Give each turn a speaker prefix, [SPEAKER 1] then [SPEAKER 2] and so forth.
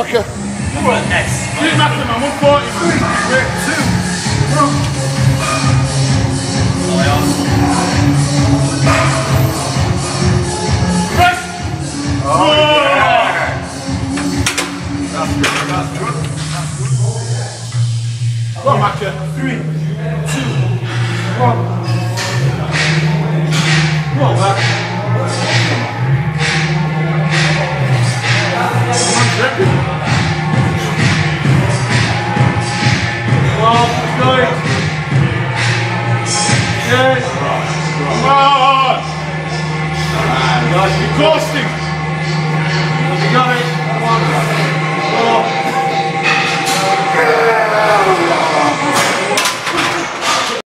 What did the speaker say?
[SPEAKER 1] Macca.
[SPEAKER 2] What an S.
[SPEAKER 1] Keep Macca, man. 140. 2. Press. Oh, yeah. That's good. That's good. That's good. Go on, Macca. 3, 2, 1. Come on, Mac. Come on! You're coasting! You got it!